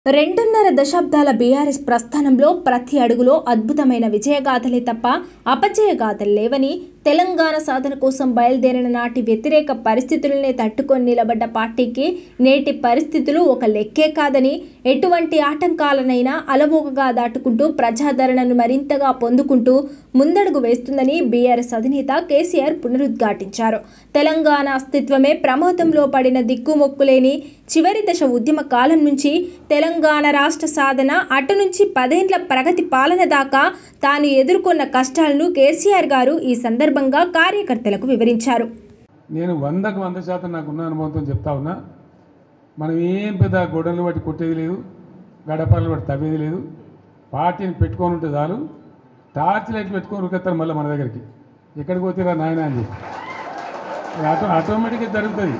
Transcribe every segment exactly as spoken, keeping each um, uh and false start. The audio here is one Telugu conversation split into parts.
రెండున్నర దశాబ్దాల బీఆర్ఎస్ ప్రస్థానంలో ప్రతి అడుగులో అద్భుతమైన విజయగాథలే తప్ప అపజయగాథలు లేవని, తెలంగాణ సాధన కోసం బయలుదేరిన నాటి వ్యతిరేక పరిస్థితులనే తట్టుకొని నిలబడ్డ పార్టీకి నేటి పరిస్థితులు ఒక లెక్కే కాదని, ఎటువంటి ఆటంకాలనైనా అలవోకగా దాటుకుంటూ ప్రజాదరణను మరింతగా పొందుకుంటూ ముందడుగు వేస్తుందని బీఆర్ఎస్ అధినేత కేసీఆర్ పునరుద్ఘాటించారు. తెలంగాణ అస్తిత్వమే ప్రమాదంలో పడిన దిక్కుమొక్కులేని చివరి దశ ఉద్యమ కాలం నుంచి తెలంగాణ రాష్ట్ర సాధన, అటు నుంచి పదేండ్ల ప్రగతి పాలన దాకా తాను ఎదుర్కొన్న కష్టాలను కేసీఆర్ గారు ఈ సందర్భంగా కార్యకర్తలకు వివరించారు. నేను వందకు వంద శాతం నాకున్న అనుభవంతో చెప్తా ఉన్నా. మనం ఏం పెద్ద గొడవలు బట్టి కొట్టేది లేదు, గడపలు బట్టి తవ్వేది లేదు. పార్టీని పెట్టుకొని ఉంటే చాలు, టార్చ్ లైట్లు పెట్టుకొని ఉరికెత్తారు మళ్ళీ మన దగ్గరికి. ఎక్కడికి పోతారా నాయన అని చెప్పి ఆటో ఆటోమేటిక్గా జరుగుతుంది.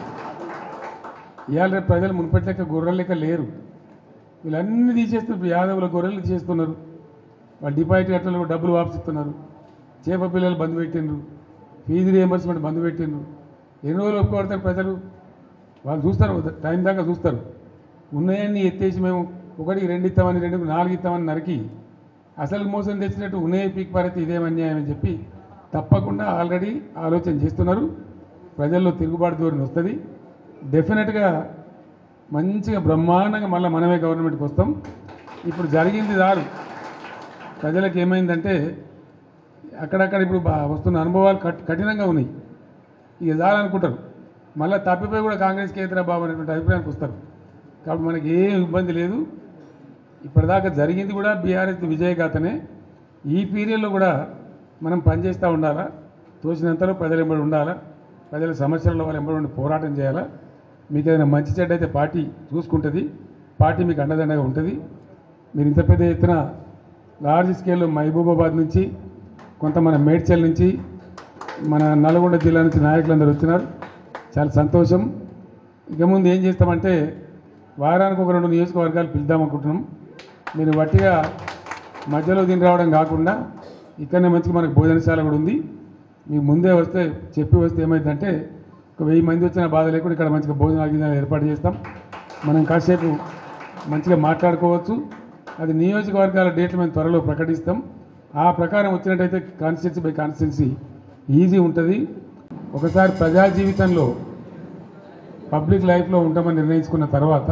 ఇవాళ రేపు ప్రజలు మునిపటి లెక్క గొర్రెల లెక్క లేరు. వీళ్ళన్నీ తీసేస్తున్నారు. యాదవుల గొర్రెలు తీసేస్తున్నారు. వాళ్ళు డిపాజిట్ కట్టలు డబ్బులు వాపసిస్తున్నారు. చేప పిల్లలు బంద్ పెట్టిండ్రు, ఫీజు రియంబర్స్మెంట్ బంద్ పెట్టిండ్రు. ఎన్ని రోజులు ఒప్పుకోడతారు ప్రజలు? వాళ్ళు చూస్తారు, టైం దాకా చూస్తారు. ఉన్నాయన్నీ ఎత్తేసి మేము ఒకటికి రెండు ఇస్తామని, రెండుకి నాలుగు ఇస్తామని నరికి అసలు మోసం తెచ్చినట్టు ఉన్నాయ పీక్ పారైతే ఇదేం అన్యాయం అని చెప్పి తప్పకుండా ఆల్రెడీ ఆలోచన చేస్తున్నారు. ప్రజల్లో తిరుగుబాటు ధోరణి వస్తుంది. డెఫినెట్గా మంచిగా బ్రహ్మాండంగా మళ్ళీ మనమే గవర్నమెంట్కి వస్తాం. ఇప్పుడు జరిగింది చాలు. ప్రజలకు ఏమైందంటే అక్కడక్కడ ఇప్పుడు వస్తున్న అనుభవాలు కఠినంగా ఉన్నాయి. ఇక చాలనుకుంటారు. మళ్ళీ తప్పిపోయి కూడా కాంగ్రెస్ కేంద్ర బాబు అనేటువంటి అభిప్రాయానికి వస్తారు. కాబట్టి మనకి ఏం ఇబ్బంది లేదు. ఇప్పటిదాకా జరిగింది కూడా బీఆర్ఎస్ విజయగాథనే. ఈ పీరియడ్లో కూడా మనం పనిచేస్తూ ఉండాలా, తోచినంతలో ప్రజల వెంబడి ఉండాలా, ప్రజల సమస్యల వాళ్ళ వెంబడి ఉండి పోరాటం చేయాలా. మీకు ఏదైనా మంచి చెడ్డ అయితే పార్టీ చూసుకుంటుంది, పార్టీ మీకు అండదండగా ఉంటుంది. మీరు ఇంత పెద్ద ఎత్తున లార్జ్ స్కేల్లో మహబూబాబాద్ నుంచి, కొంత మన మేడ్చల్ నుంచి, మన నల్గొండ జిల్లా నుంచి నాయకులందరూ వచ్చినారు. చాలా సంతోషం. ఇక ముందు ఏం చేస్తామంటే వారానికి ఒక రెండు నియోజకవర్గాలు పిలుద్దామనుకుంటున్నాం. మీరు వట్టిగా మధ్యలో దీని రావడం కాకుండా ఇక్కడనే మంచిగా మనకు భోజనశాల కూడా ఉంది. మీకు ముందే వస్తే చెప్పి వస్తే ఏమైందంటే ఒక వెయ్యి మంది వచ్చిన బాధ లేకుండా ఇక్కడ మంచిగా భోజనాలు గిజనాలు ఏర్పాటు చేస్తాం. మనం కాసేపు మంచిగా మాట్లాడుకోవచ్చు. అది నియోజకవర్గాల డేట్లు మేము త్వరలో ప్రకటిస్తాం. ఆ ప్రకారం వచ్చినట్టయితే కాన్స్టిట్యున్సీ బై కాన్స్టిట్యున్సీ ఈజీ ఉంటుంది. ఒకసారి ప్రజా జీవితంలో పబ్లిక్ లైఫ్లో ఉంటామని నిర్ణయించుకున్న తర్వాత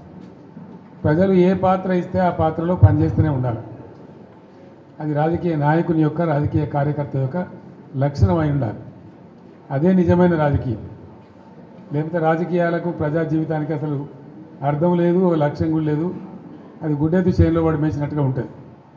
ప్రజలు ఏ పాత్ర ఇస్తే ఆ పాత్రలో పనిచేస్తూనే ఉండాలి. అది రాజకీయ నాయకుని యొక్క, రాజకీయ కార్యకర్త యొక్క లక్షణం అయి ఉండాలి. అదే నిజమైన రాజకీయం. లేకపోతే రాజకీయాలకు, ప్రజా జీవితానికి అసలు అర్థం లేదు, ఒక లక్ష్యం కూడా లేదు. అది గుడ్డెద్దు చేనులో పడి మేసినట్టుగా ఉంటుంది.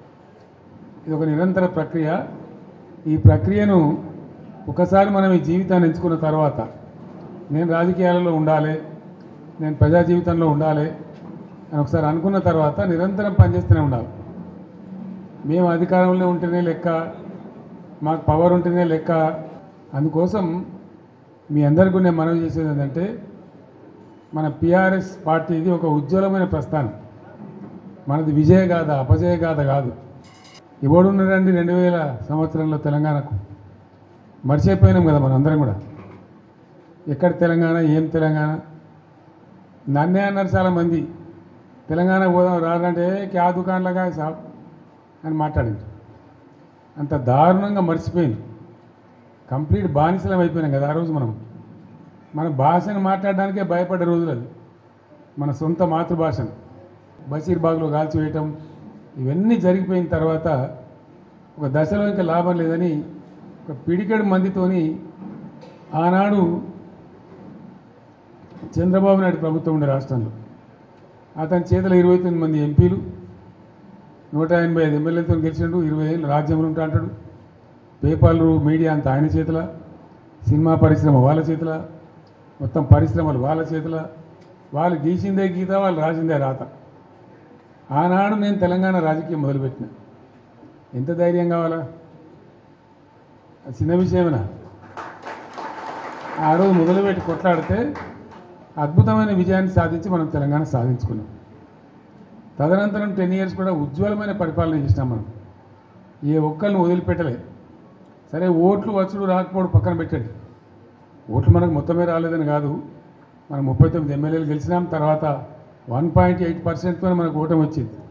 ఇది ఒక నిరంతర ప్రక్రియ. ఈ ప్రక్రియను ఒకసారి మనం ఈ జీవితాన్ని ఎంచుకున్న తర్వాత, నేను రాజకీయాలలో ఉండాలి, నేను ప్రజా జీవితంలో ఉండాలి అని ఒకసారి అనుకున్న తర్వాత నిరంతరం పనిచేస్తూనే ఉండాలి. మేము అధికారంలో ఉంటేనే లెక్క, మాకు పవర్ ఉంటేనే లెక్క. అందుకోసం మీ అందరికీ నేను మనవి చేసేది ఏంటంటే, మన పిఆర్ఎస్ పార్టీది ఒక ఉజ్వలమైన ప్రస్థానం. మనది విజయగాథ, అపజయగాథ కాదు. ఎవడున్నారండి రెండు వేల సంవత్సరంలో తెలంగాణకు? మర్చిపోయినాం కదా మనం అందరం కూడా. ఎక్కడ తెలంగాణ, ఏం తెలంగాణ? నన్నే అన్నారు చాలామంది, తెలంగాణ పోదాం రాదంటే క్యా దుకాణంలాగా సాబ్ అని మాట్లాడింది. అంత దారుణంగా మర్చిపోయింది. కంప్లీట్ బానిసలం అయిపోయినాం కదా ఆ రోజు. మనం మన భాషను మాట్లాడడానికే భయపడ్డ రోజులు అది. మన సొంత మాతృభాషను బషీర్బాగ్లో కాల్చివేయటం ఇవన్నీ జరిగిపోయిన తర్వాత ఒక దశలో ఇంకా లాభం లేదని ఒక పిడికెడు మందితోని ఆనాడు చంద్రబాబు నాయుడు ప్రభుత్వం ఉండే రాష్ట్రంలో అతని చేతిలో ఇరవై తొమ్మిది మంది ఎంపీలు, నూట ఎనభై ఐదు ఎమ్మెల్యేలతో గెలిచిండు. ఇరవై ఏళ్ళు రాజ్యంలో ఉంటా అంటాడు. పేపర్లు, మీడియా అంతా ఆయన చేతుల, సినిమా పరిశ్రమ వాళ్ళ చేతుల, మొత్తం పరిశ్రమలు వాళ్ళ చేతుల. వాళ్ళు గీసిందే గీత, వాళ్ళు రాసిందే రాత. ఆనాడు నేను తెలంగాణ రాజకీయం మొదలుపెట్టిన. ఎంత ధైర్యం కావాలా? చిన్న విషయమేనా? ఆ రోజు మొదలుపెట్టి కొట్లాడితే అద్భుతమైన విజయాన్ని సాధించి మనం తెలంగాణ సాధించుకున్నాం. తదనంతరం టెన్ ఇయర్స్ కూడా ఉజ్వలమైన పరిపాలన చేసినాం మనం. ఏ ఒక్కరిని వదిలిపెట్టలేదు. సరే, ఓట్లు వచ్చుడు రాకపోవడం పక్కన పెట్టండి. ఓట్లు మనకు మొత్తమే రాలేదని కాదు. మనం ముప్పై తొమ్మిది ఎమ్మెల్యేలు గెలిచినాం. తర్వాత వన్ పాయింట్ ఎయిట్ పర్సెంట్తో మనకు ఓటమి వచ్చింది.